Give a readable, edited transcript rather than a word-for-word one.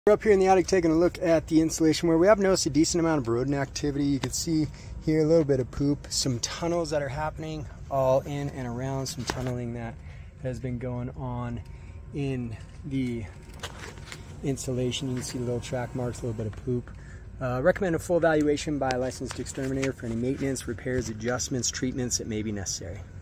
We're up here in the attic taking a look at the insulation where we have noticed a decent amount of rodent activity. You can see here a little bit of poop, some tunnels that are happening all in and around, some tunneling that has been going on in the insulation. You can see little track marks, a little bit of poop. Recommend a full evaluation by a licensed exterminator for any maintenance, repairs, adjustments, treatments that may be necessary.